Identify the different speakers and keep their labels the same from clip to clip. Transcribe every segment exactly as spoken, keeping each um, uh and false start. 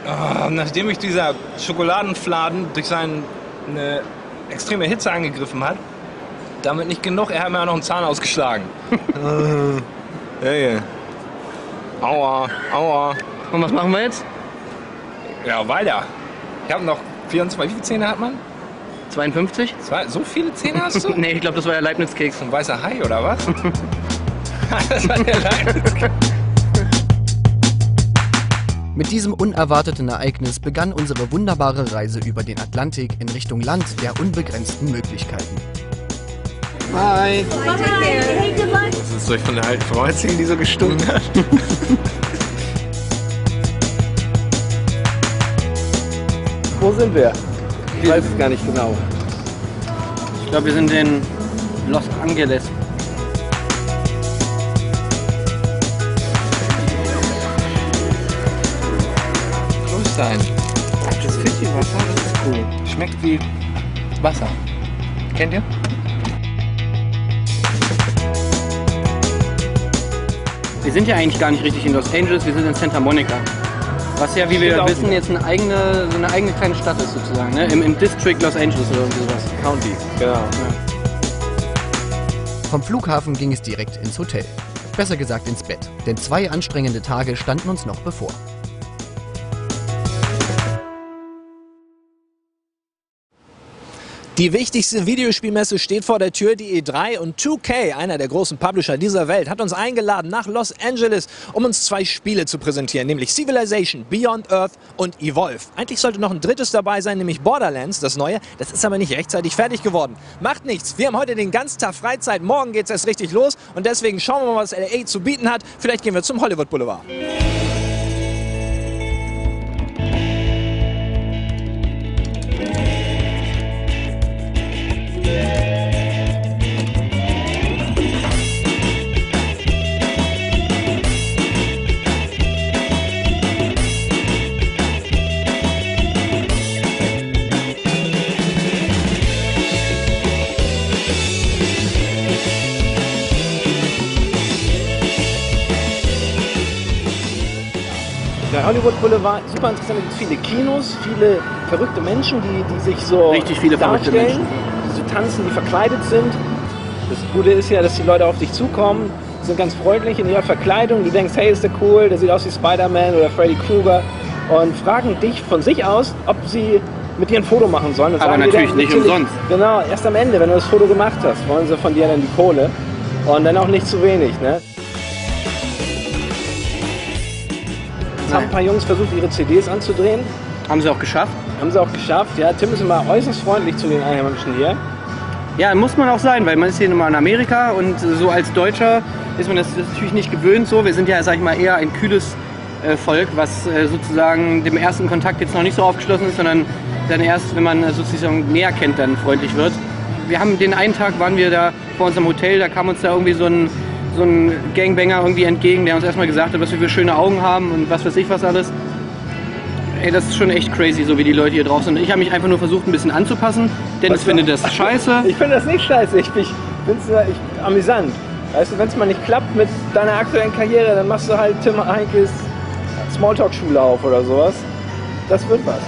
Speaker 1: Oh, nachdem mich dieser Schokoladenfladen durch seine extreme Hitze angegriffen hat, damit nicht genug, er hat mir auch noch einen Zahn ausgeschlagen. Hey. Aua, aua.
Speaker 2: Und was machen wir jetzt?
Speaker 1: Ja, weiter. Ich habe noch vierundzwanzig. Wie viele Zähne hat man?
Speaker 2: zweiundfünfzig?
Speaker 1: Zwei, so viele Zähne hast du?
Speaker 2: Nee, ich glaube, das war der Leibniz-Keks.
Speaker 1: Ein weißer Hai, oder was? Das war der Leibniz-Keks.
Speaker 3: Mit diesem unerwarteten Ereignis begann unsere wunderbare Reise über den Atlantik in Richtung Land der unbegrenzten Möglichkeiten.
Speaker 1: Hi.
Speaker 4: Hey, good luck.
Speaker 1: Das soll ich von der alten Frau erzählen, die so gestunken hat?
Speaker 5: Wo sind wir? Ich weiß es gar nicht genau.
Speaker 2: Ich glaube, wir sind in Los Angeles.
Speaker 1: Sein. Das Fischwasser, das ist cool. Schmeckt wie Wasser. Kennt ihr?
Speaker 2: Wir sind ja eigentlich gar nicht richtig in Los Angeles, wir sind in Santa Monica. Was ja, wie wir wissen, jetzt eine eigene, so eine eigene kleine Stadt ist sozusagen, ne? Im, im District Los Angeles oder sowas.
Speaker 1: County, genau. Ja.
Speaker 3: Vom Flughafen ging es direkt ins Hotel. Besser gesagt ins Bett, denn zwei anstrengende Tage standen uns noch bevor.
Speaker 6: Die wichtigste Videospielmesse steht vor der Tür, die E drei, und zwei K, einer der großen Publisher dieser Welt, hat uns eingeladen nach Los Angeles, um uns zwei Spiele zu präsentieren, nämlich Civilization, Beyond Earth und Evolve. Eigentlich sollte noch ein drittes dabei sein, nämlich Borderlands, das neue. Das ist aber nicht rechtzeitig fertig geworden. Macht nichts, wir haben heute den ganzen Tag Freizeit, morgen geht's erst richtig los und deswegen schauen wir mal, was L A zu bieten hat. Vielleicht gehen wir zum Hollywood Boulevard.
Speaker 5: Der Hollywood Boulevard, super interessant, es gibt viele Kinos, viele verrückte Menschen, die, die sich so
Speaker 2: Richtig viele verrückte
Speaker 5: darstellen,
Speaker 2: Menschen.
Speaker 5: die so tanzen, die verkleidet sind. Das Gute ist ja, dass die Leute auf dich zukommen, sind ganz freundlich in ihrer Verkleidung. Du denkst, hey, ist der cool, der sieht aus wie Spider-Man oder Freddy Krueger, und fragen dich von sich aus, ob sie mit dir ein Foto machen sollen. Und
Speaker 2: aber
Speaker 5: sagen
Speaker 2: natürlich
Speaker 5: dir,
Speaker 2: nicht
Speaker 5: natürlich,
Speaker 2: umsonst.
Speaker 5: Genau, erst am Ende, wenn du das Foto gemacht hast, wollen sie von dir dann die Kohle. Und dann auch nicht zu wenig, ne? Jetzt haben ein paar Jungs versucht, ihre C Ds anzudrehen.
Speaker 2: Haben sie auch geschafft?
Speaker 5: Haben sie auch geschafft. Ja, Tim ist immer äußerst freundlich zu den Einheimischen hier.
Speaker 2: Ja, muss man auch sein, weil man ist hier nun mal in Amerika und so als Deutscher ist man das natürlich nicht gewöhnt so. Wir sind ja, sag ich mal, eher ein kühles äh, Volk, was äh, sozusagen dem ersten Kontakt jetzt noch nicht so aufgeschlossen ist, sondern dann erst, wenn man äh, sozusagen näher kennt, dann freundlich wird. Wir haben den einen Tag, waren wir da vor unserem Hotel, da kam uns da irgendwie so ein, so ein Gangbanger irgendwie entgegen, der uns erstmal gesagt hat, was wir für schöne Augen haben und was weiß ich was alles. Ey, das ist schon echt crazy, so wie die Leute hier drauf sind. Ich habe mich einfach nur versucht, ein bisschen anzupassen, denn ich finde das scheiße.
Speaker 5: Ich finde das nicht scheiße, ich finde es amüsant. Weißt du, wenn es mal nicht klappt mit deiner aktuellen Karriere, dann machst du halt Tim Heinkes Smalltalk-Schule auf oder sowas. Das wird was.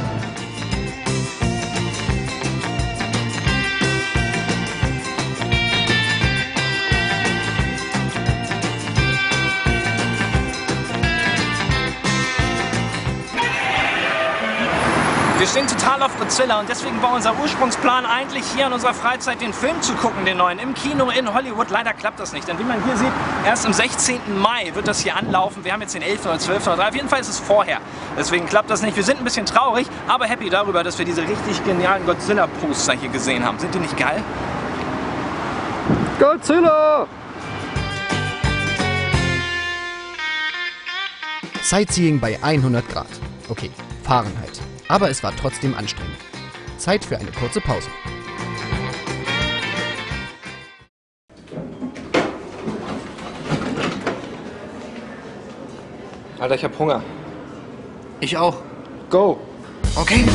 Speaker 6: Wir stehen total auf Godzilla und deswegen war unser Ursprungsplan eigentlich hier in unserer Freizeit den Film zu gucken, den neuen, im Kino in Hollywood. Leider klappt das nicht, denn wie man hier sieht, erst am sechzehnten Mai wird das hier anlaufen. Wir haben jetzt den elften oder zwölften oder drei. Auf jeden Fall ist es vorher. Deswegen klappt das nicht. Wir sind ein bisschen traurig, aber happy darüber, dass wir diese richtig genialen Godzilla-Poster hier gesehen haben. Sind die nicht geil?
Speaker 5: Godzilla!
Speaker 3: Sightseeing bei hundert Grad. Okay, Fahrenheit. Aber es war trotzdem anstrengend. Zeit für eine kurze Pause.
Speaker 1: Alter, ich hab Hunger.
Speaker 2: Ich auch.
Speaker 1: Go!
Speaker 2: Okay.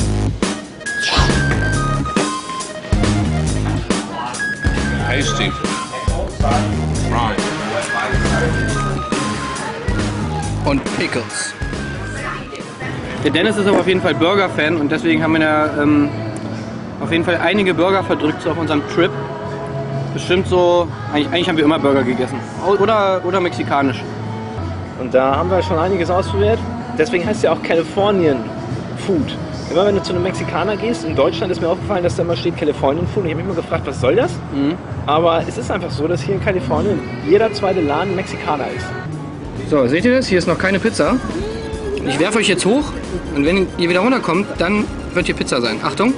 Speaker 1: Tasty. Right.
Speaker 2: Und Pickles. Der Dennis ist aber auf jeden Fall Burger-Fan und deswegen haben wir da ähm, auf jeden Fall einige Burger verdrückt so auf unserem Trip. Bestimmt so, eigentlich, eigentlich haben wir immer Burger gegessen. Oder, oder mexikanisch.
Speaker 5: Und da haben wir schon einiges ausprobiert. Deswegen heißt es ja auch Californian Food. Immer wenn du zu einem Mexikaner gehst, in Deutschland ist mir aufgefallen, dass da immer steht Californian Food. Und ich habe mich immer gefragt, was soll das?
Speaker 2: Mhm.
Speaker 5: Aber es ist einfach so, dass hier in Kalifornien jeder zweite Laden Mexikaner ist.
Speaker 2: So, seht ihr das? Hier ist noch keine Pizza. Ich werfe euch jetzt hoch und wenn ihr wieder runterkommt, dann wird hier Pizza sein. Achtung.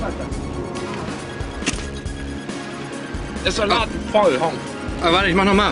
Speaker 1: Der Salat voll, Hong.
Speaker 2: Aber warte, ich mach nochmal.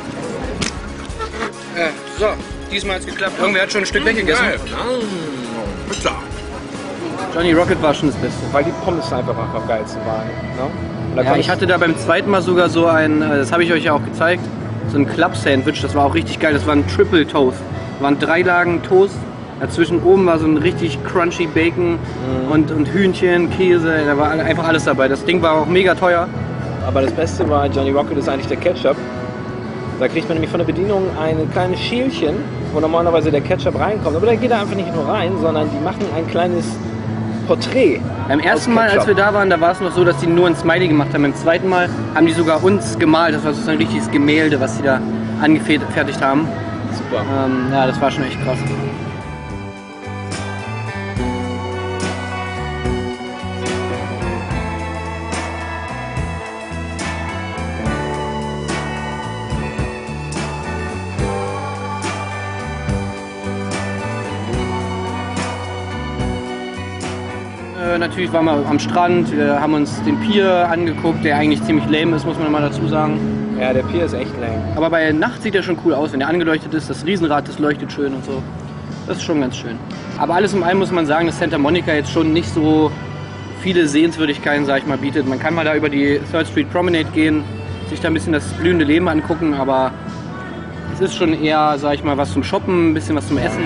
Speaker 2: Äh, so, diesmal hat's geklappt. Irgendwer hat schon ein Stück weggegessen.
Speaker 1: Geil. Pizza.
Speaker 2: Johnny Rocket war schon das Beste.
Speaker 5: Weil die Pommes einfach am geilsten waren. Ne? Und da
Speaker 2: Ja,
Speaker 5: konnte
Speaker 2: ich hatte da beim zweiten Mal sogar so ein, äh, das habe ich euch ja auch gezeigt, so ein Club-Sandwich, das war auch richtig geil. Das war ein Triple Toast. Das waren drei Lagen Toast. Dazwischen oben war so ein richtig crunchy Bacon mhm. und, und Hühnchen, Käse, da war einfach alles dabei. Das Ding war auch mega teuer.
Speaker 5: Aber das Beste bei Johnny Rocket ist eigentlich der Ketchup. Da kriegt man nämlich von der Bedienung ein kleines Schälchen, wo normalerweise der Ketchup reinkommt. Aber da geht er einfach nicht nur rein, sondern die machen ein kleines Porträt.
Speaker 2: Beim ersten Mal, als wir da waren, da war es noch so, dass die nur ein Smiley gemacht haben. Beim zweiten Mal haben die sogar uns gemalt. Das war so ein richtiges Gemälde, was sie da angefertigt haben.
Speaker 5: Super.
Speaker 2: Ähm, ja, das war schon echt krass. Natürlich waren wir am Strand, wir haben uns den Pier angeguckt, der eigentlich ziemlich lame ist, muss man mal dazu sagen.
Speaker 5: Ja, der Pier ist echt lame.
Speaker 2: Aber bei Nacht sieht er schon cool aus, wenn er angeleuchtet ist, das Riesenrad, das leuchtet schön und so. Das ist schon ganz schön. Aber alles in allem muss man sagen, dass Santa Monica jetzt schon nicht so viele Sehenswürdigkeiten, sag ich mal, bietet. Man kann mal da über die Third Street Promenade gehen, sich da ein bisschen das blühende Leben angucken, aber es ist schon eher, sag ich mal, was zum Shoppen, ein bisschen was zum Essen.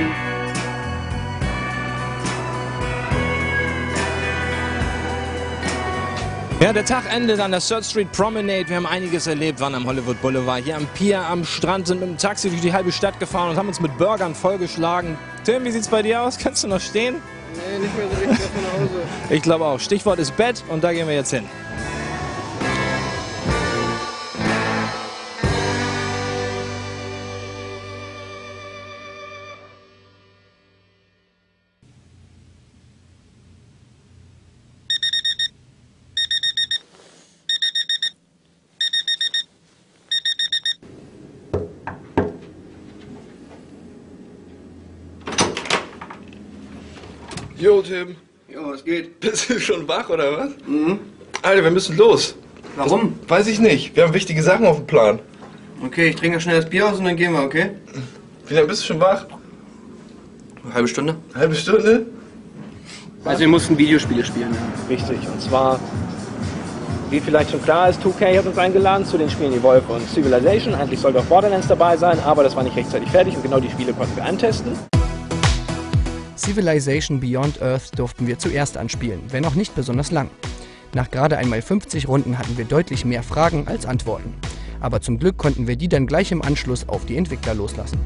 Speaker 6: Ja, der Tag endet an der Third Street Promenade. Wir haben einiges erlebt, waren am Hollywood Boulevard, hier am Pier, am Strand, sind mit dem Taxi durch die halbe Stadt gefahren und haben uns mit Burgern vollgeschlagen. Tim, wie sieht's bei dir aus? Kannst du noch stehen?
Speaker 2: Nee, nicht mehr so richtig, erstmal nach Hause.
Speaker 6: Ich glaube auch. Stichwort ist Bett und da gehen wir jetzt hin.
Speaker 1: Jo, Tim.
Speaker 2: Jo, was geht?
Speaker 1: Bist du schon wach, oder was?
Speaker 2: Mhm.
Speaker 1: Alter, wir müssen los.
Speaker 2: Warum?
Speaker 1: Das weiß ich nicht. Wir haben wichtige Sachen auf dem Plan.
Speaker 2: Okay, ich trinke schnell das Bier aus und dann gehen wir, okay?
Speaker 1: Wie lange bist du schon wach?
Speaker 2: Eine halbe Stunde.
Speaker 1: Eine halbe Stunde?
Speaker 2: Also wir mussten Videospiele spielen. Ja.
Speaker 5: Richtig. Und zwar, wie vielleicht schon klar ist, zwei K hat uns eingeladen zu den Spielen Evolve und Civilization. Eigentlich sollte auch Borderlands dabei sein, aber das war nicht rechtzeitig fertig und genau die Spiele konnten wir antesten.
Speaker 3: Civilization Beyond Earth durften wir zuerst anspielen, wenn auch nicht besonders lang. Nach gerade einmal fünfzig Runden hatten wir deutlich mehr Fragen als Antworten. Aber zum Glück konnten wir die dann gleich im Anschluss auf die Entwickler loslassen.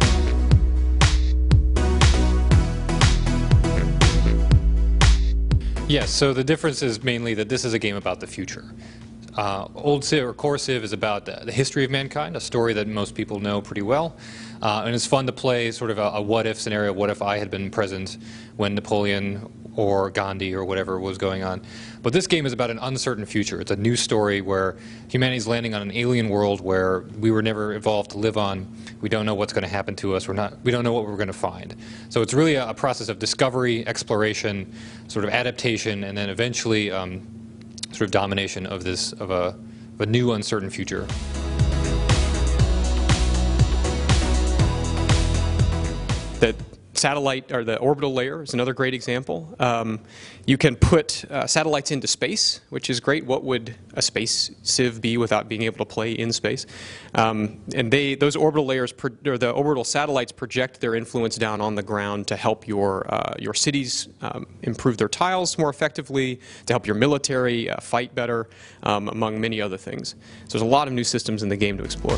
Speaker 7: Yes, so the difference is mainly that this is a game about the future. Uh, Old Civ, or Core Civ, is about the history of mankind, a story that most people know pretty well. Uh, and it's fun to play sort of a, a what-if scenario. What if I had been present when Napoleon or Gandhi or whatever was going on? But this game is about an uncertain future. It's a new story where humanity's landing on an alien world where we were never evolved to live on. We don't know what's going to happen to us. We're not, we don't know what we're going to find. So it's really a, a process of discovery, exploration, sort of adaptation, and then eventually um, sort of domination of this, of a, of a new uncertain future.
Speaker 8: The satellite, or the orbital layer, is another great example. Um, you can put uh, satellites into space, which is great. What would a space civ be without being able to play in space? Um, and they, those orbital layers, pro or the orbital satellites, project their influence down on the ground to help your uh, your cities um, improve their tiles more effectively, to help your military uh, fight better, um, among many other things. So there's a lot of new systems in the game to explore.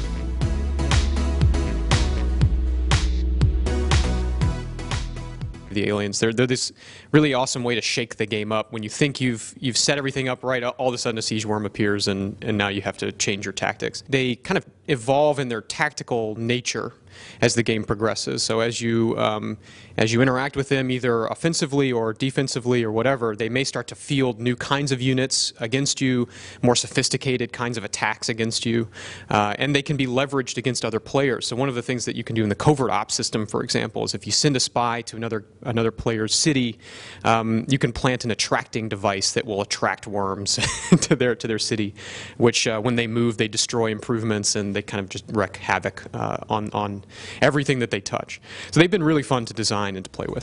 Speaker 8: the aliens. They're, they're this really awesome way to shake the game up. When you think you've you've set everything up right, all of a sudden a siege worm appears, and, and now you have to change your tactics. They kind of evolve in their tactical nature as the game progresses. So as you um, as you interact with them, either offensively or defensively or whatever, they may start to field new kinds of units against you, more sophisticated kinds of attacks against you, uh, and they can be leveraged against other players. So one of the things that you can do in the covert ops system, for example, is if you send a spy to another another player's city, um, you can plant an attracting device that will attract worms to their to their city, which uh, when they move, they destroy improvements and they kind of just wreak havoc uh, on on everything that they touch. So they've been really fun to design and to play with.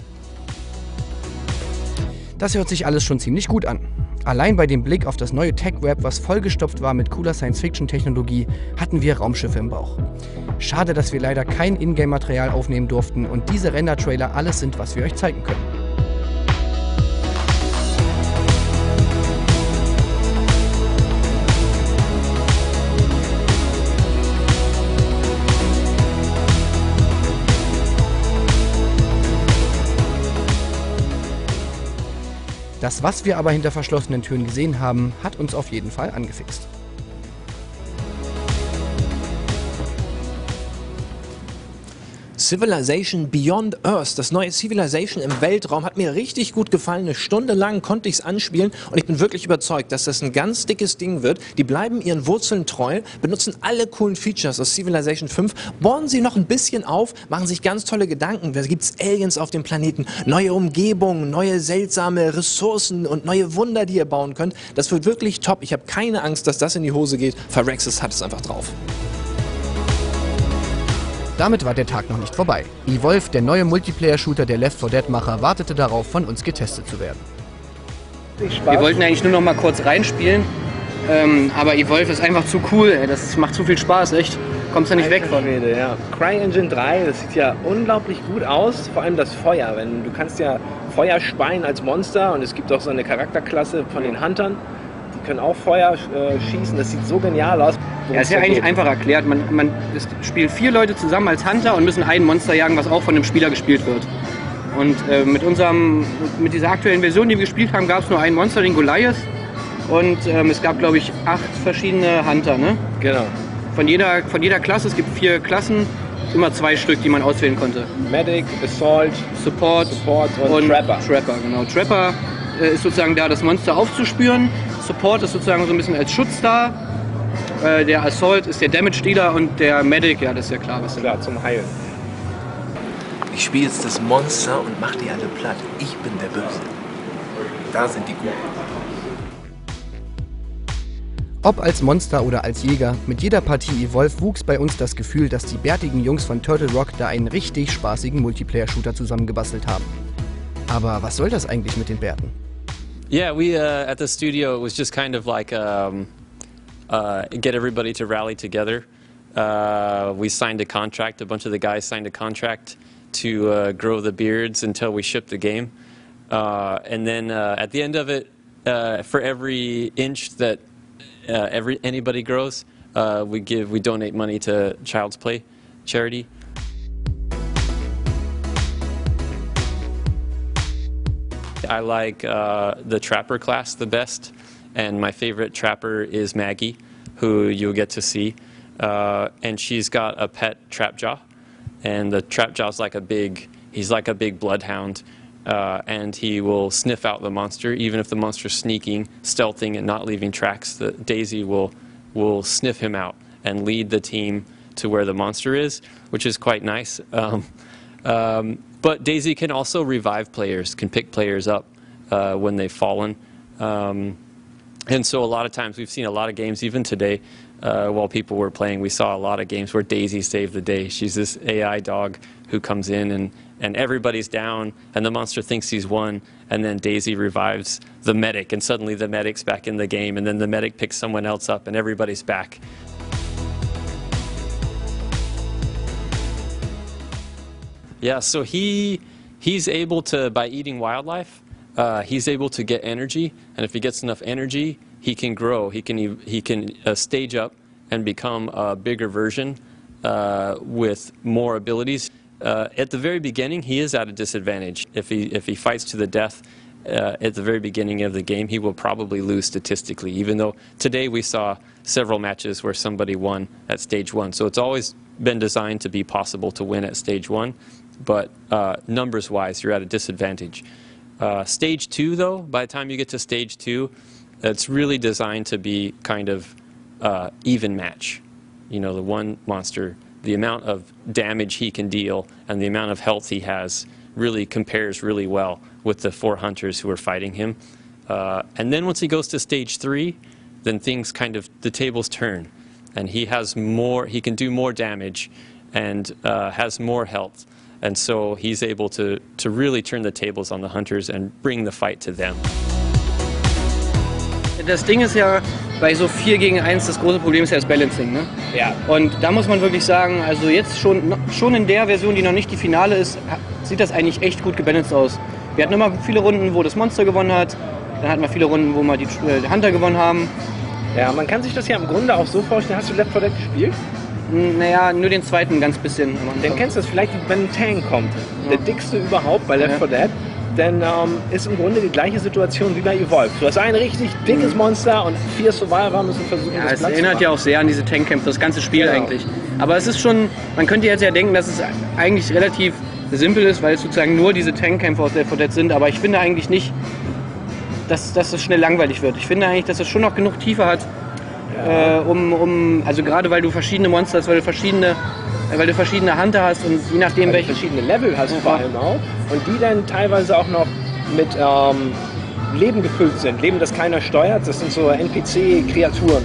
Speaker 3: Das hört sich alles schon ziemlich gut an. Allein bei dem Blick auf das neue Tech-Web, was vollgestopft war mit cooler Science-Fiction-Technologie, hatten wir Raumschiffe im Bauch. Schade, dass wir leider kein Ingame-Material aufnehmen durften und diese Render-Trailer alles sind, was wir euch zeigen können. Das, was wir aber hinter verschlossenen Türen gesehen haben, hat uns auf jeden Fall angefixt.
Speaker 6: Civilization Beyond Earth, das neue Civilization im Weltraum, hat mir richtig gut gefallen. Eine Stunde lang konnte ich es anspielen und ich bin wirklich überzeugt, dass das ein ganz dickes Ding wird. Die bleiben ihren Wurzeln treu, benutzen alle coolen Features aus Civilization fünf, bohren sie noch ein bisschen auf, machen sich ganz tolle Gedanken. Da gibt es Aliens auf dem Planeten, neue Umgebungen, neue seltsame Ressourcen und neue Wunder, die ihr bauen könnt. Das wird wirklich top. Ich habe keine Angst, dass das in die Hose geht. Phyrexis hat es einfach drauf.
Speaker 3: Damit war der Tag noch nicht vorbei. Evolve, der neue Multiplayer-Shooter der Left four Dead-Macher, wartete darauf, von uns getestet zu werden.
Speaker 2: Wir wollten eigentlich nur noch mal kurz reinspielen, ähm, aber Evolve ist einfach zu cool, ey. Das macht zu viel Spaß, echt. Kommst du nicht weg von.
Speaker 5: Rede, ja. CryEngine drei, das sieht ja unglaublich gut aus, vor allem das Feuer. Wenn, du kannst ja Feuer speien als Monster und es gibt auch so eine Charakterklasse von den Huntern, die können auch Feuer äh, schießen, das sieht so genial aus.
Speaker 2: Ja, ist ja eigentlich geht. einfach erklärt. Man, man es spielen vier Leute zusammen als Hunter und müssen ein Monster jagen, was auch von einem Spieler gespielt wird. Und äh, mit unserem, mit dieser aktuellen Version, die wir gespielt haben, gab es nur ein Monster, den Goliath. Und ähm, es gab, glaube ich, acht verschiedene Hunter, ne?
Speaker 5: Genau.
Speaker 2: Von jeder, von jeder Klasse, es gibt vier Klassen, immer zwei Stück, die man auswählen konnte.
Speaker 5: Medic, Assault,
Speaker 2: Support,
Speaker 5: Support und,
Speaker 2: und
Speaker 5: Trapper.
Speaker 2: Trapper, genau. Trapper äh, ist sozusagen da, das Monster aufzuspüren. Support ist sozusagen so ein bisschen als Schutz da. Äh, der Assault ist der Damage-Dealer und der Medic, ja, das ist ja klar. Was
Speaker 5: klar, zum Heilen.
Speaker 1: Ich spiele jetzt das Monster und mach die alle platt. Ich bin der Böse. Da sind die Guten.
Speaker 3: Ob als Monster oder als Jäger, mit jeder Partie Evolve wuchs bei uns das Gefühl, dass die bärtigen Jungs von Turtle Rock da einen richtig spaßigen Multiplayer-Shooter zusammengebastelt haben. Aber was soll das eigentlich mit den Bärten?
Speaker 9: Yeah, we uh, at the studio, it was just kind of like um, uh, get everybody to rally together. Uh, we signed a contract, a bunch of the guys signed a contract to uh, grow the beards until we shipped the game. Uh, and then uh, at the end of it, uh, for every inch that uh, every anybody grows, uh, we give we donate money to Child's Play charity. I like uh, the Trapper class the best, and my favorite Trapper is Maggie, who you'll get to see. Uh, and she's got a pet Trapjaw, and the Trapjaw's like a big, he's like a big bloodhound, uh, and he will sniff out the monster, even if the monster's sneaking, stealthing, and not leaving tracks. The Daisy will will sniff him out and lead the team to where the monster is, which is quite nice. Um, um, But Daisy can also revive players, can pick players up uh, when they've fallen. Um, and so a lot of times we've seen a lot of games, even today, uh, while people were playing, we saw a lot of games where Daisy saved the day. She's this A I dog who comes in and, and everybody's down and the monster thinks he's won, and then Daisy revives the medic and suddenly the medic's back in the game, and then the medic picks someone else up and everybody's back. Yeah, so he he's able to, by eating wildlife, uh, he's able to get energy, and if he gets enough energy, he can grow. He can he can uh, stage up and become a bigger version uh, with more abilities. Uh, at the very beginning, he is at a disadvantage. If he, if he fights to the death uh, at the very beginning of the game, he will probably lose statistically, even though today we saw several matches where somebody won at stage one. So it's always been designed to be possible to win at stage one, but uh, numbers-wise, you're at a disadvantage. Uh, stage two, though, by the time you get to stage two, it's really designed to be kind of uh, even match. You know, the one monster, the amount of damage he can deal and the amount of health he has really compares really well with the four hunters who are fighting him. Uh, and then once he goes to stage three, then things kind of, the tables turn. And he has more, he can do more damage and uh, has more health. And so he's able to, to really turn the tables on the hunters and bring the fight to them.
Speaker 2: Das Ding ist ja, bei so vier gegen eins, das große Problem ist ja das Balancing, ne?
Speaker 5: Ja.
Speaker 2: Und da muss man wirklich sagen, also jetzt schon, schon in der Version, die noch nicht die Finale ist, sieht das eigentlich echt gut gebalanced aus. Wir hatten immer viele Runden, wo das Monster gewonnen hat, dann hatten wir viele Runden, wo mal die äh, Hunter gewonnen haben.
Speaker 5: Ja, man kann sich das ja im Grunde auch so vorstellen. Hast du Left four Dead gespielt?
Speaker 2: Naja, nur den zweiten ganz bisschen.
Speaker 5: Dann kennst du das vielleicht, wenn ein Tank kommt. Ja. Der dickste überhaupt bei Left four Dead. Denn ähm, ist im Grunde die gleiche Situation wie bei Evolve. Du hast ein richtig dickes Monster und vier Survivor müssen versuchen,
Speaker 2: ja,
Speaker 5: das
Speaker 2: es
Speaker 5: Platz
Speaker 2: erinnert
Speaker 5: zu machen.
Speaker 2: Ja auch sehr an diese Tankkämpfe, das ganze Spiel
Speaker 5: genau.
Speaker 2: eigentlich. Aber es ist schon, man könnte jetzt ja denken, dass es eigentlich relativ simpel ist, weil es sozusagen nur diese Tankkämpfe aus Left four Dead sind. Aber ich finde eigentlich nicht, dass, dass es schnell langweilig wird. Ich finde eigentlich, dass es schon noch genug Tiefe hat, ja. äh, um, um, also gerade weil du verschiedene Monster hast, weil du verschiedene weil du verschiedene Hunter hast und je nachdem
Speaker 5: weil
Speaker 2: welche
Speaker 5: du verschiedene Level hast, vor allem auch, und die dann teilweise auch noch mit ähm, Leben gefüllt sind. Leben, das keiner steuert, das sind so N P C-Kreaturen.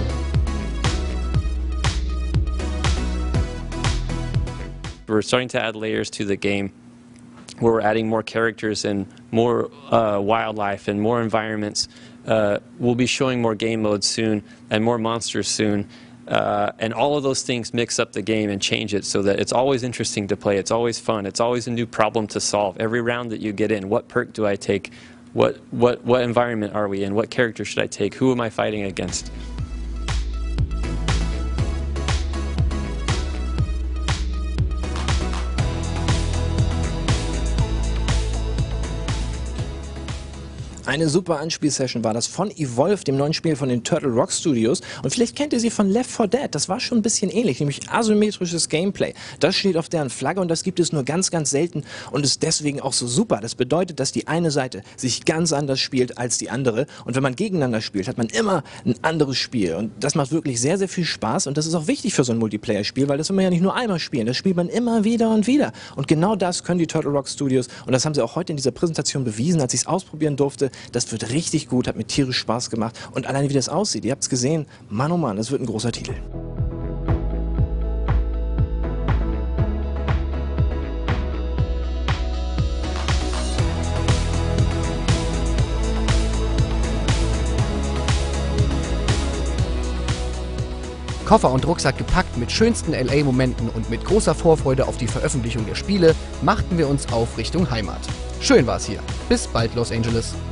Speaker 9: We're starting to add layers to the game where we're adding more characters and more uh, wildlife and more environments. Uh, we'll be showing more game modes soon and more monsters soon. Uh, and all of those things mix up the game and change it so that it's always interesting to play, it's always fun, it's always a new problem to solve. Every round that you get in, what perk do I take? What, what, what environment are we in? What character should I take? Who am I fighting against?
Speaker 6: Eine super Anspielsession war das von Evolve, dem neuen Spiel von den Turtle Rock Studios. Und vielleicht kennt ihr sie von Left four Dead. Das war schon ein bisschen ähnlich, nämlich asymmetrisches Gameplay. Das steht auf deren Flagge und das gibt es nur ganz, ganz selten und ist deswegen auch so super. Das bedeutet, dass die eine Seite sich ganz anders spielt als die andere. Und wenn man gegeneinander spielt, hat man immer ein anderes Spiel. Und das macht wirklich sehr, sehr viel Spaß. Und das ist auch wichtig für so ein Multiplayer-Spiel, weil das will man ja nicht nur einmal spielen. Das spielt man immer wieder und wieder. Und genau das können die Turtle Rock Studios. Und das haben sie auch heute in dieser Präsentation bewiesen, als ich es ausprobieren durfte. Das wird richtig gut, hat mir tierisch Spaß gemacht. Und alleine wie das aussieht, ihr habt es gesehen, Mann oh Mann, das wird ein großer Titel.
Speaker 3: Koffer und Rucksack gepackt mit schönsten L A-Momenten und mit großer Vorfreude auf die Veröffentlichung der Spiele machten wir uns auf Richtung Heimat. Schön war's hier. Bis bald, Los Angeles.